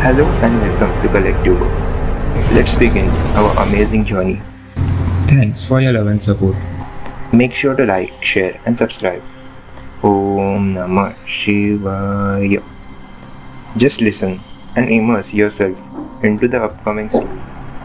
Hello and welcome to Collective Work. Let's begin our amazing journey. Thanks for your love and support. Make sure to like, share, and subscribe. Om Namah Shivaya. Just listen and immerse yourself into the upcoming story.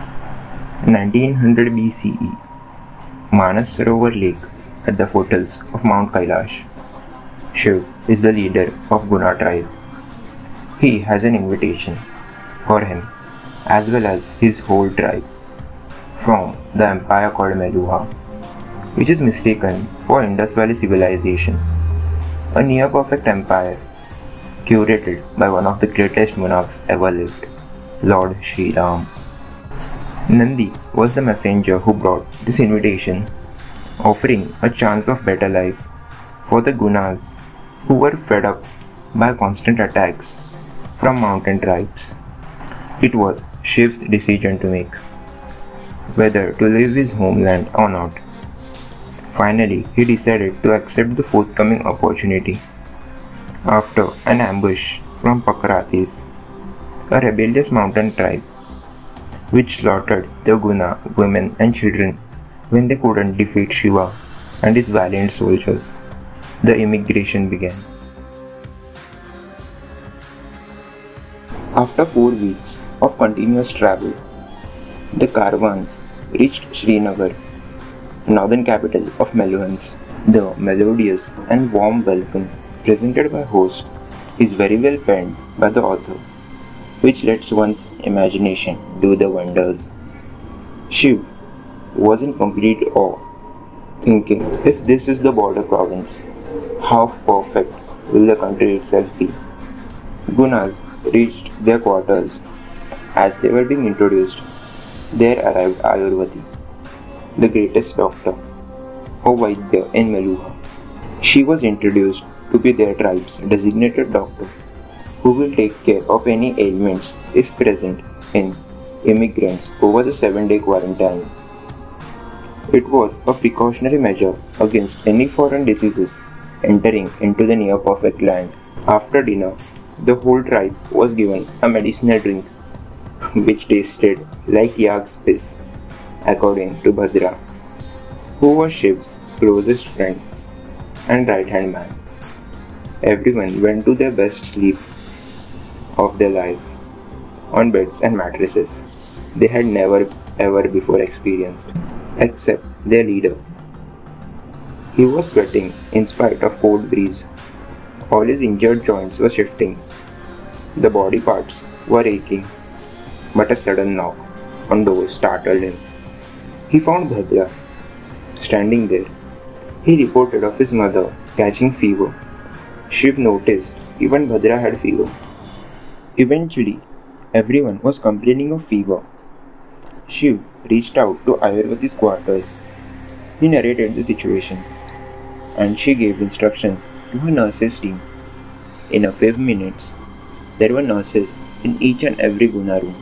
1900 BCE, Manas Sarovar Lake at the foothills of Mount Kailash. Shiv is the leader of Guna tribe. He has an invitation for him as well as his whole tribe from the empire called Meluha, which is mistaken for Indus Valley civilization, a near-perfect empire curated by one of the greatest monarchs ever lived, Lord Sri Ram. Nandi was the messenger who brought this invitation, offering a chance of better life for the Gunas who were fed up by constant attacks from mountain tribes. It was Shiv's decision to make, whether to leave his homeland or not. Finally, he decided to accept the forthcoming opportunity. After an ambush from Pakratis, a rebellious mountain tribe, which slaughtered the Guna women and children when they couldn't defeat Shiva and his valiant soldiers, the immigration began. After 4 weeks of continuous travel, the caravans reached Srinagar, northern capital of Meluhans. The melodious and warm welcome presented by hosts is very well penned by the author, which lets one's imagination do the wonders. Shiv was in complete awe, thinking, if this is the border province, how perfect will the country itself be? Gunas reached their quarters. As they were being introduced, there arrived Ayurvati, the greatest doctor, or Vaidya in Meluha. She was introduced to be their tribe's designated doctor, who will take care of any ailments if present in immigrants over the 7-day quarantine. It was a precautionary measure against any foreign diseases entering into the near-perfect land. After dinner, the whole tribe was given a medicinal drink which tasted like yak's piss, according to Bhadra, who was Shiv's closest friend and right-hand man. Everyone went to their best sleep of their life on beds and mattresses they had never ever before experienced, except their leader. He was sweating in spite of cold breeze. All his injured joints were shifting. The body parts were aching, but a sudden knock on doors startled him. He found Bhadra standing there. He reported of his mother catching fever. Shiv noticed even Bhadra had fever. Eventually, everyone was complaining of fever. Shiv reached out to Ayurvati's quarters. He narrated the situation, and she gave instructions to her nurses team. In a few minutes, there were nurses in each and every Guna room.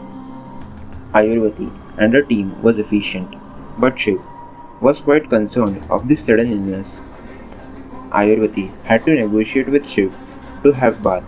Ayurvati and her team was efficient, but Shiv was quite concerned of this sudden illness. Ayurvati had to negotiate with Shiv to have bath.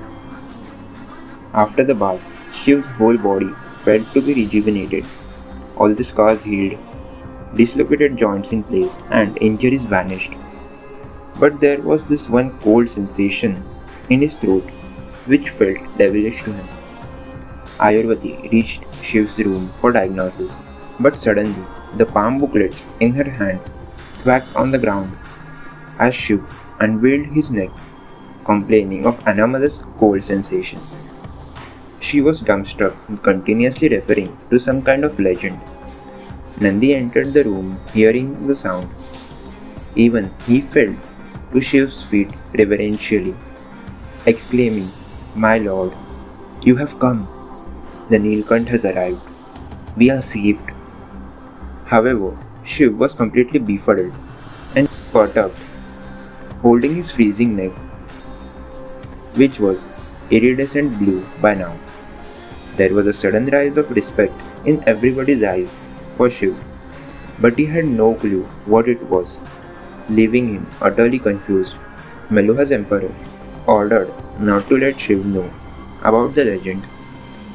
After the bath, Shiv's whole body felt to be rejuvenated. All the scars healed, dislocated joints in place, and injuries vanished. But there was this one cold sensation in his throat which felt devilish to him. Ayurvati reached Shiv's room for diagnosis, but suddenly the palm booklets in her hand thwacked on the ground as Shiv unveiled his neck, complaining of anomalous cold sensation. She was dumbstruck and continuously referring to some kind of legend. Nandi entered the room hearing the sound. Even he fell to Shiv's feet reverentially, exclaiming, "My lord, you have come. The Nilkant has arrived. We are saved." However, Shiv was completely befuddled and perturbed, holding his freezing neck, which was iridescent blue by now. There was a sudden rise of respect in everybody's eyes for Shiv, but he had no clue what it was, leaving him utterly confused. Meluha's emperor ordered not to let Shiv know about the legend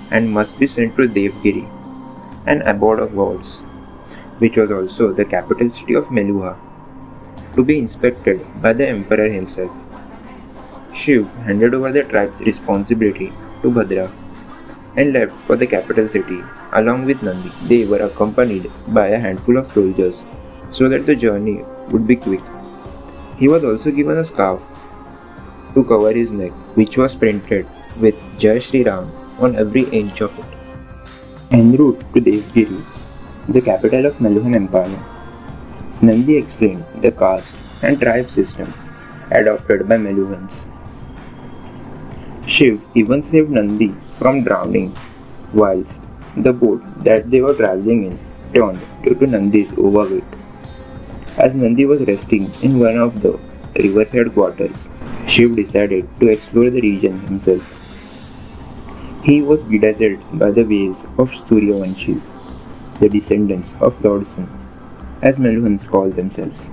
and must be sent to Devgiri, an abode of gods, which was also the capital city of Meluha, to be inspected by the emperor himself. Shiv handed over the tribe's responsibility to Bhadra and left for the capital city along with Nandi. They were accompanied by a handful of soldiers so that the journey would be quick. He was also given a scarf to cover his neck, which was printed with Jai Shri Ram on every inch of it. En route to Devgiri, the capital of Meluhan Empire, Nandi explained the caste and tribe system adopted by Meluhans. Shiv even saved Nandi from drowning whilst the boat that they were travelling in turned due to Nandi's overweight. As Nandi was resting in one of the riverside quarters, Shiv decided to explore the region himself. He was bedazzled by the ways of Suryavanshis, the descendants of Lord Sun, as Meluhans call themselves.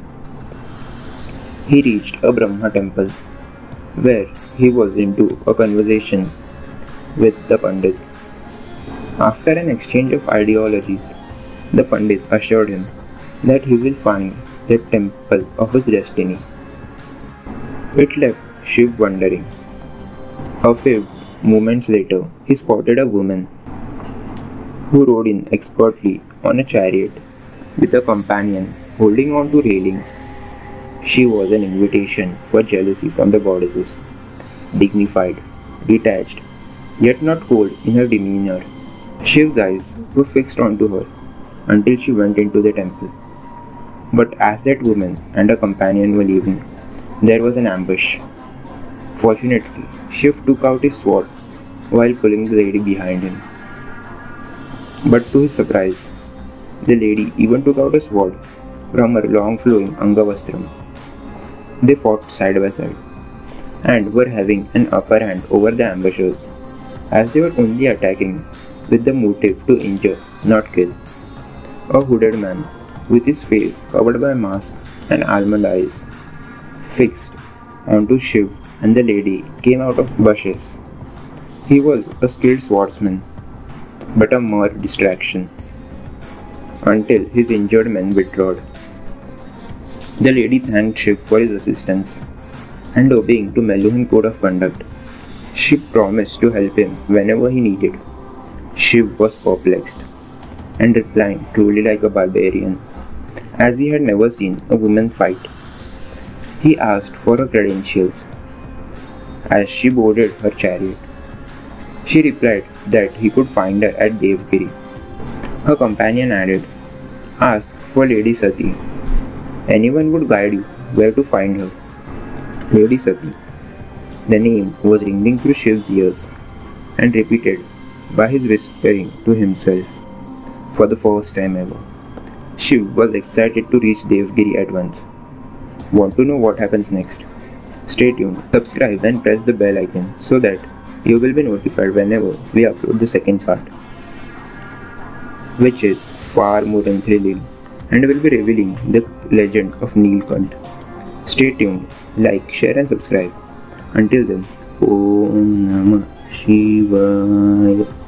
He reached a Brahma temple, where he was into a conversation with the Pandit. After an exchange of ideologies, the Pandit assured him that he will find the temple of his destiny. It left Shiv wondering. A few moments later, he spotted a woman who rode in expertly on a chariot with a companion holding on to railings. She was an invitation for jealousy from the goddesses. Dignified, detached, yet not cold in her demeanor, Shiv's eyes were fixed onto her until she went into the temple. But as that woman and her companion were leaving, there was an ambush. Fortunately, Shiv took out his sword while pulling the lady behind him. But to his surprise, the lady even took out a sword from her long flowing Angavastram. They fought side by side and were having an upper hand over the ambushers, as they were only attacking with the motive to injure, not kill. A hooded man, with his face covered by a mask and almond eyes, fixed onto Shiv and the lady, came out of bushes. He was a skilled swordsman, but a mere distraction, until his injured men withdrew. The lady thanked Shiv for his assistance, and obeying to Meluhan code of conduct, Shiv promised to help him whenever he needed. Shiv was perplexed, and replying truly like a barbarian, as he had never seen a woman fight. He asked for her credentials. As she boarded her chariot, she replied that he could find her at Devgiri. Her companion added, "Ask for Lady Sati. Anyone would guide you where to find her." Lady Sati. The name was ringing through Shiv's ears and repeated by his whispering to himself for the first time ever. Shiv was excited to reach Devgiri at once. Want to know what happens next? Stay tuned, subscribe and press the bell icon so that you will be notified whenever we upload the second part, which is far more thrilling and will be revealing the legend of Neelkant. Stay tuned, like, share and subscribe. Until then, Om Namah Shivaya.